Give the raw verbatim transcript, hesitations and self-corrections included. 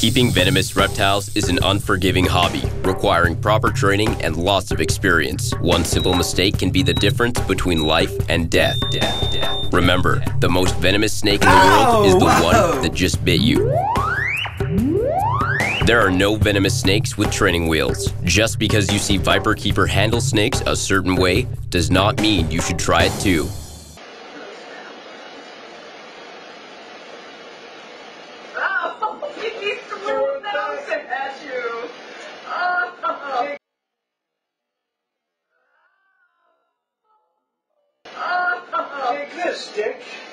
Keeping venomous reptiles is an unforgiving hobby, requiring proper training and lots of experience. One simple mistake can be the difference between life and death. death, death. Remember, the most venomous snake in the world is the one that just bit you. There are no venomous snakes with training wheels. Just because you see viperkeeper handle snakes a certain way does not mean you should try it too. Oh, he's throwing bouncing at you. Oh. Oh. Take this, Dick.